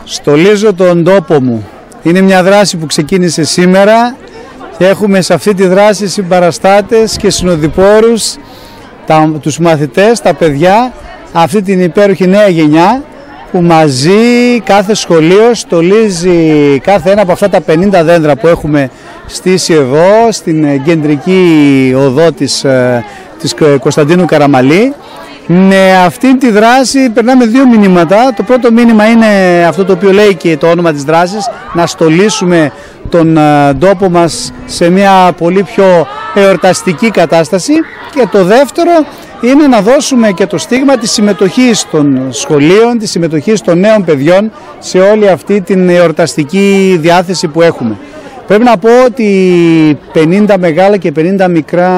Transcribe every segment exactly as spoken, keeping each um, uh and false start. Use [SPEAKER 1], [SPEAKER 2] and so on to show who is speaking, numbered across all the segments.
[SPEAKER 1] Στολίζω τον τόπο μου. Είναι μια δράση που ξεκίνησε σήμερα και έχουμε σε αυτή τη δράση συμπαραστάτες και συνοδοιπόρους, τα, τους μαθητές, τα παιδιά, αυτή την υπέροχη νέα γενιά που μαζί κάθε σχολείο στολίζει κάθε ένα από αυτά τα πενήντα δέντρα που έχουμε στήσει εδώ στην κεντρική οδό της, της Κωνσταντίνου Καραμαλή. Με αυτή τη δράση περνάμε δύο μηνύματα. Το πρώτο μήνυμα είναι αυτό το οποίο λέει και το όνομα της δράσης, να στολίσουμε τον τόπο μας σε μια πολύ πιο εορταστική κατάσταση, και το δεύτερο είναι να δώσουμε και το στίγμα της συμμετοχής των σχολείων, της συμμετοχής των νέων παιδιών σε όλη αυτή την εορταστική διάθεση που έχουμε. Πρέπει να πω ότι πενήντα μεγάλα και πενήντα μικρά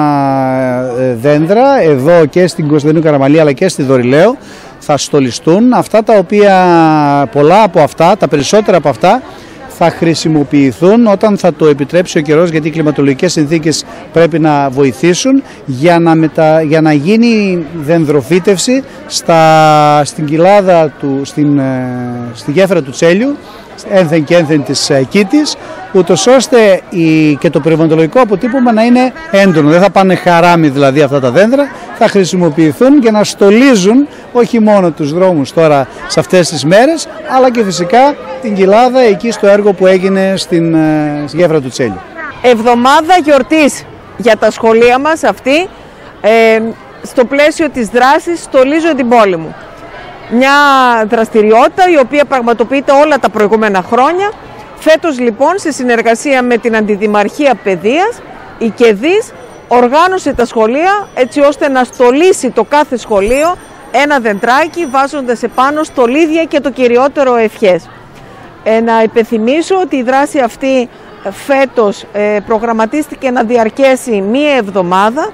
[SPEAKER 1] δέντρα εδώ και στην Κωνσταντίνου Καραμαλή αλλά και στη Δωρηλαίο θα στολιστούν. Αυτά τα οποία, πολλά από αυτά, τα περισσότερα από αυτά θα χρησιμοποιηθούν όταν θα το επιτρέψει ο καιρός, γιατί οι κλιματολογικές συνθήκες πρέπει να βοηθήσουν για να, μετα... για να γίνει δενδροφύτευση στα... στην κοιλάδα του, στην... στη γέφυρα του Τσέλιου, ένθεν και ένθεν της Κίτης, ούτως ώστε η... και το περιβαλλοντολογικό αποτύπωμα να είναι έντονο. Δεν θα πάνε χαράμι δηλαδή αυτά τα δέντρα, θα χρησιμοποιηθούν για να στολίζουν όχι μόνο τους δρόμους τώρα σε αυτές τις μέρες, αλλά και φυσικά την κοιλάδα εκεί στο έργο που έγινε στην, στη γέφυρα του Τσέλιου.
[SPEAKER 2] Εβδομάδα γιορτής για τα σχολεία μας αυτή, ε, στο πλαίσιο της δράσης «Στολίζω την πόλη μου». Μια δραστηριότητα η οποία πραγματοποιείται όλα τα προηγούμενα χρόνια. Φέτος λοιπόν, σε συνεργασία με την Αντιδημαρχία Παιδείας, η ΚΕΔΙΣ οργάνωσε τα σχολεία έτσι ώστε να στολίσει το κάθε σχολείο ένα δεντράκι, βάζοντας επάνω στολίδια και το κυριότερο ευχές. Ε, να υπενθυμίσω ότι η δράση αυτή φέτος ε, προγραμματίστηκε να διαρκέσει μία εβδομάδα,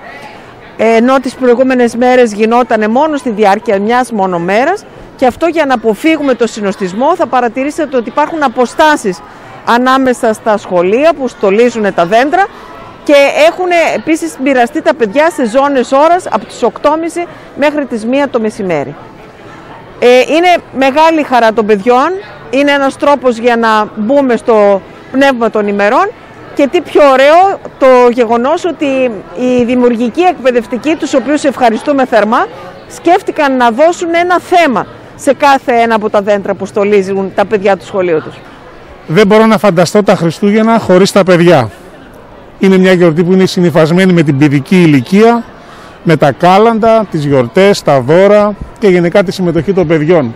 [SPEAKER 2] ενώ τις προηγούμενες μέρες γινόταν μόνο στη διάρκεια μιας μόνο μέρας, και αυτό για να αποφύγουμε το συνοστισμό. Θα παρατηρήσετε ότι υπάρχουν αποστάσεις ανάμεσα στα σχολεία που στολίζουν τα δέντρα και έχουν επίσης μοιραστεί τα παιδιά σε ζώνες ώρας από τις οκτώ και μισή μέχρι τις μία το μεσημέρι. Ε, είναι μεγάλη χαρά των παιδιών, είναι ένας τρόπος για να μπούμε στο πνεύμα των ημερών. Και τι πιο ωραίο το γεγονός ότι οι δημιουργικοί εκπαιδευτικοί, τους οποίους ευχαριστούμε θερμά, σκέφτηκαν να δώσουν ένα θέμα σε κάθε ένα από τα δέντρα που στολίζουν τα παιδιά του σχολείου τους.
[SPEAKER 3] Δεν μπορώ να φανταστώ τα Χριστούγεννα χωρίς τα παιδιά. Είναι μια γιορτή που είναι συνυφασμένη με την παιδική ηλικία, με τα κάλαντα, τις γιορτές, τα δώρα και γενικά τη συμμετοχή των παιδιών.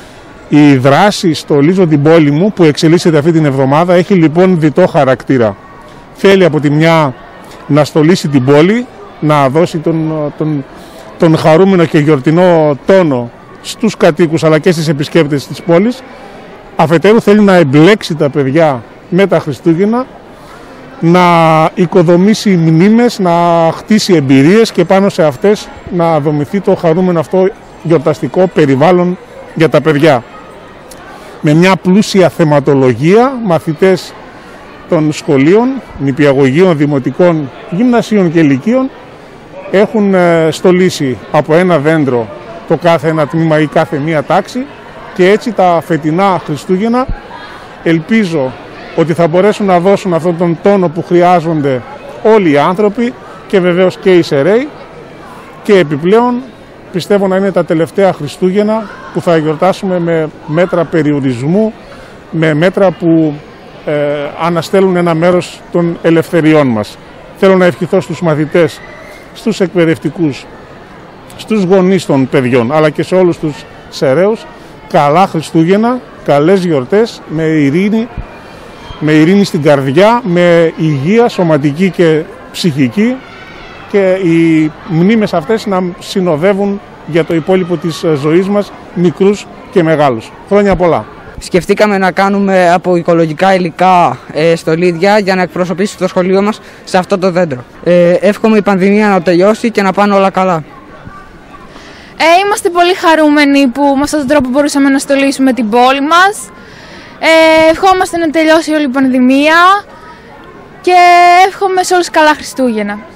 [SPEAKER 3] Η δράση «Στολίζω την πόλη μου» που εξελίσσεται αυτή την εβδομάδα έχει λοιπόν διτό χαρακτήρα. Θέλει από τη μια να στολίσει την πόλη, να δώσει τον, τον, τον χαρούμενο και γιορτινό τόνο στους κατοίκους αλλά και στις επισκέπτες της πόλης. Αφετέρου θέλει να εμπλέξει τα παιδιά με τα Χριστούγεννα, να οικοδομήσει μνήμες, να χτίσει εμπειρίες και πάνω σε αυτές να δομηθεί το χαρούμενο αυτό γιορταστικό περιβάλλον για τα παιδιά. Με μια πλούσια θεματολογία, μαθητές των σχολείων, νηπιαγωγείων, δημοτικών, γυμνασίων και λυκείων έχουν στολίσει από ένα δέντρο το κάθε ένα τμήμα ή κάθε μία τάξη, και έτσι τα φετινά Χριστούγεννα ελπίζω ότι θα μπορέσουν να δώσουν αυτόν τον τόνο που χρειάζονται όλοι οι άνθρωποι και βεβαίως και οι σεραίοι, και επιπλέον πιστεύω να είναι τα τελευταία Χριστούγεννα που θα γιορτάσουμε με μέτρα περιορισμού, με μέτρα που ε, αναστέλουν ένα μέρος των ελευθεριών μας. Θέλω να ευχηθώ στους μαθητές, στους εκπαιδευτικούς, στους γονείς των παιδιών, αλλά και σε όλους τους σεραίους, καλά Χριστούγεννα, καλές γιορτές, με ειρήνη, με ειρήνη στην καρδιά, με υγεία σωματική και ψυχική, και οι μνήμες αυτές να συνοδεύουν για το υπόλοιπο της ζωής μας, μικρούς και μεγάλους. Χρόνια πολλά.
[SPEAKER 4] Σκεφτήκαμε να κάνουμε από οικολογικά υλικά ε, στολίδια για να εκπροσωπήσει το σχολείο μας σε αυτό το δέντρο. Ε, εύχομαι η πανδημία να τελειώσει και να πάνε όλα καλά.
[SPEAKER 5] Ε, είμαστε πολύ χαρούμενοι που με αυτόν τον τρόπο μπορούσαμε να στολίσουμε την πόλη μας. Ε, ευχόμαστε να τελειώσει όλη η πανδημία και εύχομαι σε όλους καλά Χριστούγεννα.